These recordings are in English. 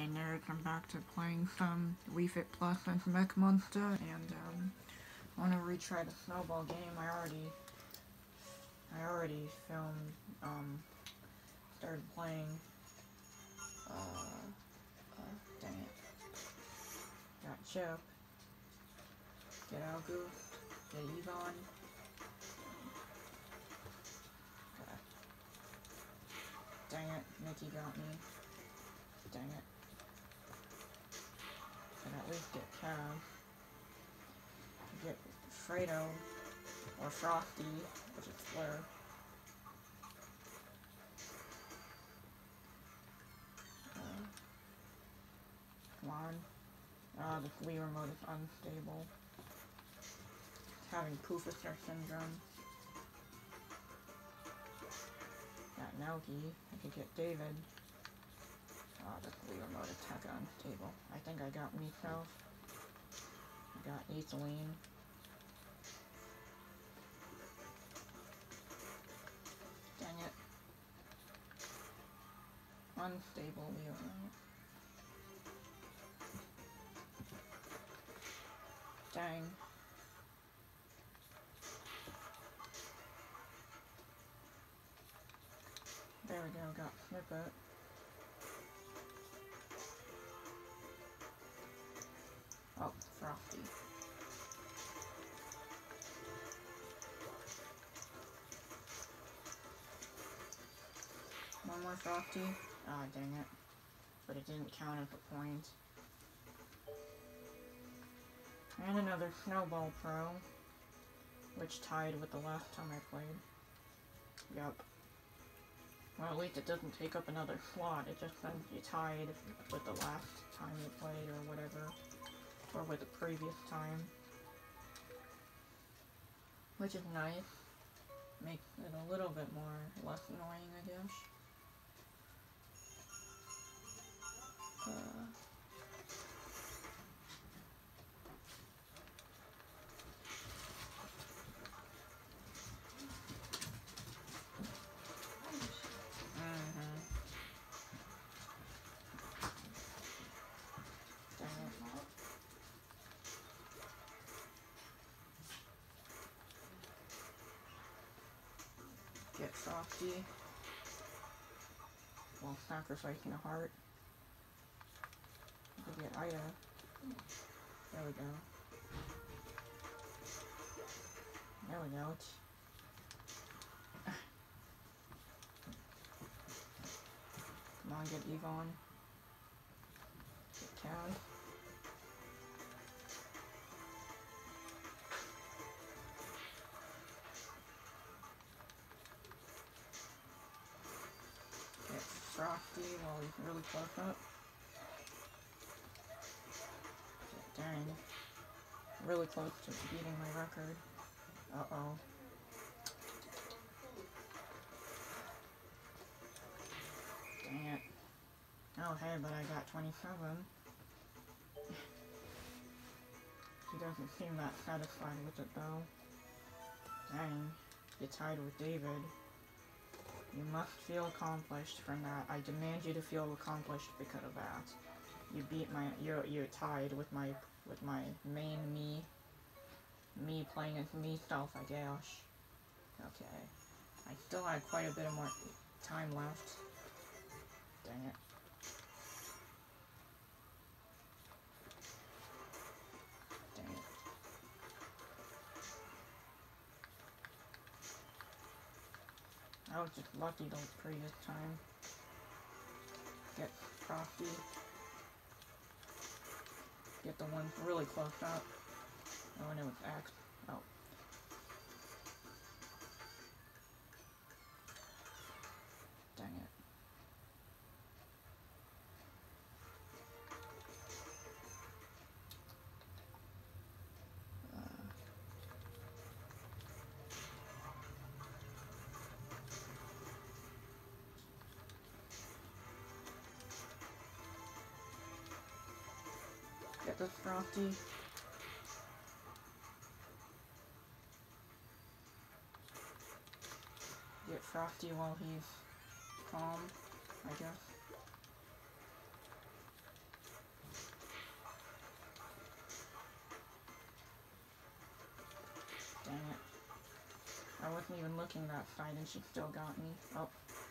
Hey nerds, I'm back to playing some Wii Fit Plus and Mech Monster, and I want to retry the Snowball game. I already filmed, started playing, dang it. Got Chip, get Algu, get Yvonne, dang it, Mickey got me, dang it. Can at least get Cav, get Fredo, or Frosty, which is Flare. Come on. The Wii remote is unstable. It's having Poofester syndrome. Got Naoki. I could get David. The Wii remote is hecka unstable. I think I got myself. I got Ethelene. Dang it. Unstable Wii remote. Dang. There we go, got Snippet. Oh, Frosty. One more Frosty. Ah, dang it. But it didn't count as a point. And another Snowball Pro, which tied with the last time I played. Yup. Well, at least it doesn't take up another slot, it just says you tied with the last time you played or whatever. Or with the previous time. Which is nice. Makes it a little bit less annoying, I guess. Get Frosty while sacrificing a heart. We could get Ida. There we go. There we go. Come on, get Yvonne. Get Cav. Get Frosty while he's really close up. Dang. Really close to beating my record. Uh-oh. Dang it. Oh, hey, but I got 27. He doesn't seem that satisfied with it, though. Dang. You tied with David. You must feel accomplished from that. I demand you to feel accomplished because of that. You beat my... You're tied with my main me playing as me-self, I guess. Okay. I still had quite a bit of more time left. Dang it. Dang it. I was just lucky the previous time. Get Frosty. Get the one really close up. Oh, and it was X. Oh. Dang it. Get this Frosty. Get Frosty while he's calm, I guess. looking that side and she still got me. Oh.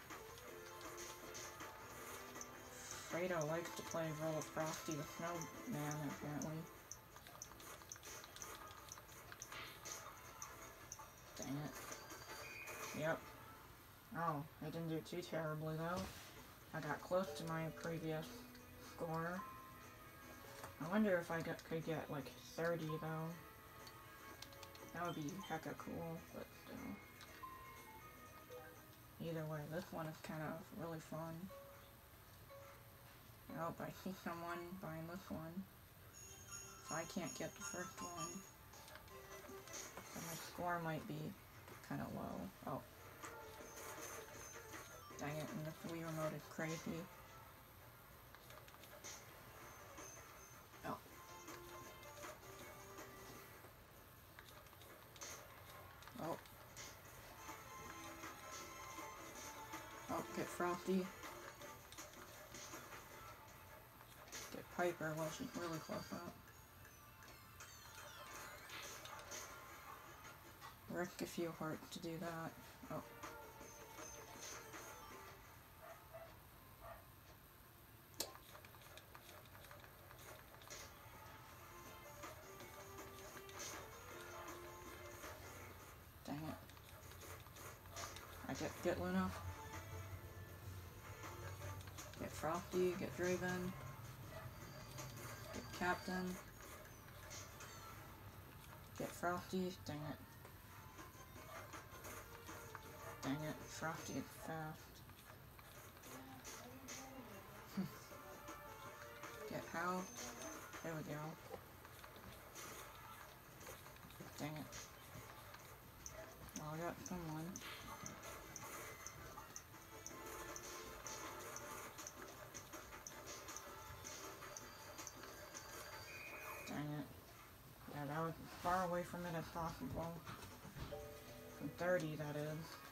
Fredo likes to play role of Frosty the Snowman, apparently. Dang it. Yep. Oh, I didn't do too terribly though. I got close to my previous score. I wonder if I could get like 30 though. That would be hecka cool, but still. Either way, this one is kind of really fun. Oh, I see someone buying this one. So I can't get the first one. So my score might be kind of low. Oh. Dang it, and the Wii remote is crazy. Oh. Oh. Oh, get Frosty. Get Piper while she's really close up. Risk a few hearts to do that. Oh. Dang it. I get Luna. Get Frosty, get Draven. Get Captain. Get Frosty, dang it. Dang it, Frosty is fast. Get Hal. There we go. Dang it. Well, I got someone. Dang it. Yeah, that was as far away from it as possible. From 30, that is.